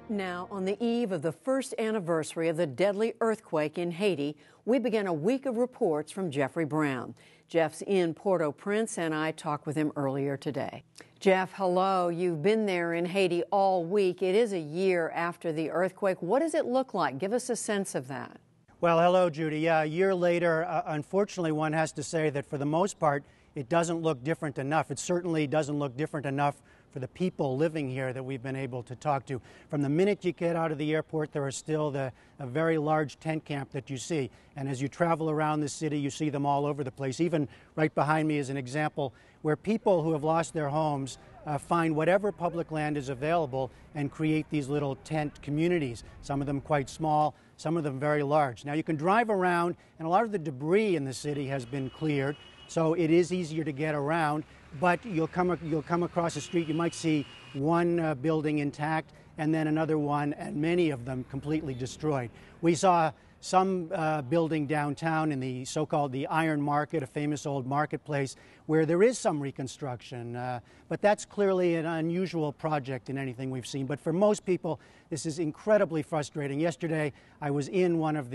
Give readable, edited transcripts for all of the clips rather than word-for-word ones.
Now, on the eve of the first anniversary of the deadly earthquake in Haiti, we begin a week of reports from Jeffrey Brown. Jeff's in Port-au-Prince, and I talked with him earlier today. Jeff, hello. You've been there in Haiti all week. It is a year after the earthquake. What does it look like? Give us a sense of that. Well, hello, Judy. Yeah, a year later, unfortunately, one has to say that for the most part, it doesn't look different enough. It certainly doesn't look different enough for the people living here that we've been able to talk to. From the minute you get out of the airport, there is still a very large tent camp that you see. And as you travel around the city, you see them all over the place. Even right behind me is an example where people who have lost their homes find whatever public land is available and create these little tent communities, some of them quite small, some of them very large. Now, you can drive around, and a lot of the debris in the city has been cleared, so it is easier to get around. But you'll come across the street, you might see one building intact and then another one, and many of them completely destroyed. We saw some building downtown in the so-called the Iron Market, a famous old marketplace, where there is some reconstruction. But that's clearly an unusual project in anything we've seen. But for most people, this is incredibly frustrating. Yesterday, I was in one of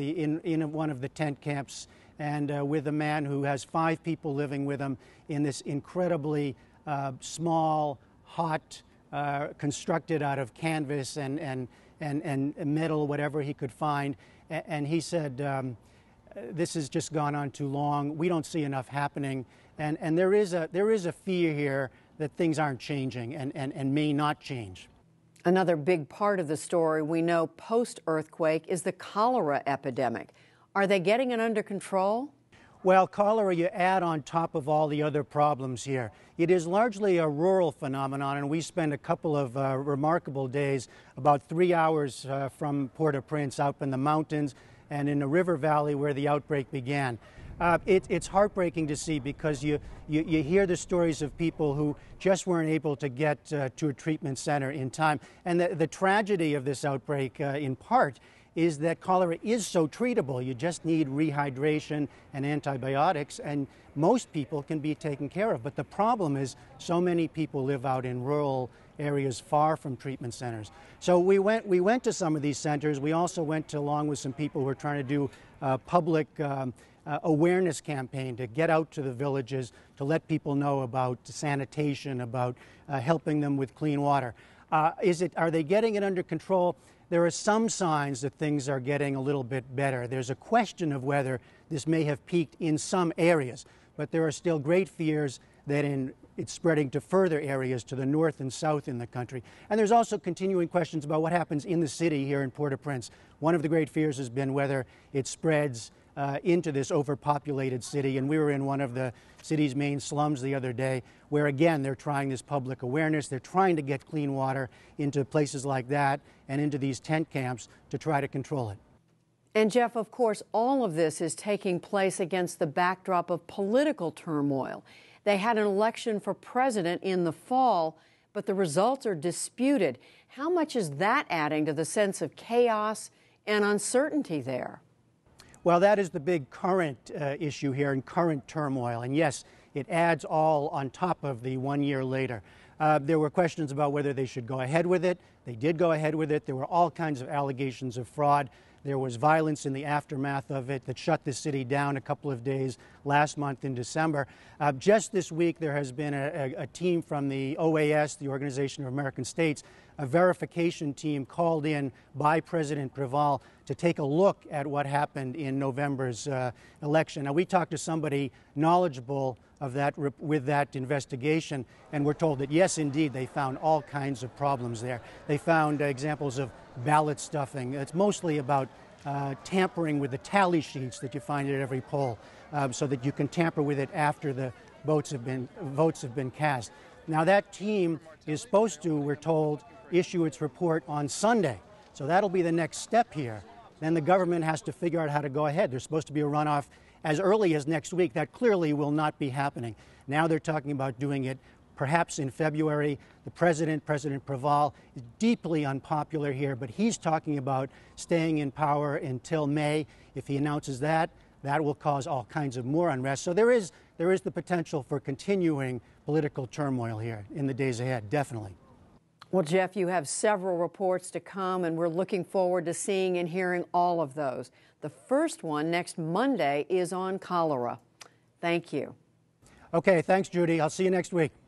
the tent camps and with a man who has 5 people living with him in this incredibly small, hot, constructed out of canvas and metal, whatever he could find. And he said, this has just gone on too long. We don't see enough happening. And there is a fear here that things aren't changing and may not change. Another big part of the story we know post-earthquake is the cholera epidemic. Are they getting it under control? Well, cholera you add on top of all the other problems here. It is largely a rural phenomenon, and we spent a couple of remarkable days, about 3 hours from Port-au-Prince, out in the mountains and in the river valley where the outbreak began. It's heartbreaking to see because you hear the stories of people who just weren't able to get to a treatment center in time. And the tragedy of this outbreak, in part, is that cholera is so treatable. You just need rehydration and antibiotics, and most people can be taken care of. But the problem is so many people live out in rural areas far from treatment centers. So we went to some of these centers. We also went along with some people who are trying to do a public awareness campaign to get out to the villages to let people know about sanitation, about helping them with clean water. Are they getting it under control? There are some signs that things are getting a little bit better. There's a question of whether this may have peaked in some areas, but there are still great fears that it's spreading to further areas to the north and south in the country. And there's also continuing questions about what happens in the city here in Port-au-Prince. One of the great fears has been whether it spreads into this overpopulated city. And we were in one of the city's main slums the other day where, again, they're trying this public awareness. They're trying to get clean water into places like that and into these tent camps to try to control it. And Jeff, of course, all of this is taking place against the backdrop of political turmoil. They had an election for president in the fall, but the results are disputed. How much is that adding to the sense of chaos and uncertainty there? Well, that is the big current issue here and current turmoil. And yes, it adds all on top of the 1 year later. There were questions about whether they should go ahead with it. They did go ahead with it. There were all kinds of allegations of fraud. There was violence in the aftermath of it that shut the city down a couple of days last month in December. Just this week, there has been a team from the OAS, the Organization of American States, a verification team called in by President Preval to take a look at what happened in November's election. Now, we talked to somebody knowledgeable of that with that investigation, and we're told that, yes, indeed, they found all kinds of problems there. They found examples of ballot stuffing. It's mostly about tampering with the tally sheets that you find at every poll, so that you can tamper with it after the votes have been cast. Now, that team is supposed to, we're told, issue its report on Sunday. So that'll be the next step here. Then the government has to figure out how to go ahead. There's supposed to be a runoff as early as next week. That clearly will not be happening. Now they're talking about doing it perhaps in February. The President Preval, is deeply unpopular here, but he's talking about staying in power until May. If he announces that, that will cause all kinds of more unrest. So there is the potential for continuing political turmoil here in the days ahead, definitely. Well, Jeff, you have several reports to come, and we're looking forward to seeing and hearing all of those. The first one next Monday is on cholera. Thank you. Okay, thanks, Judy. I'll see you next week.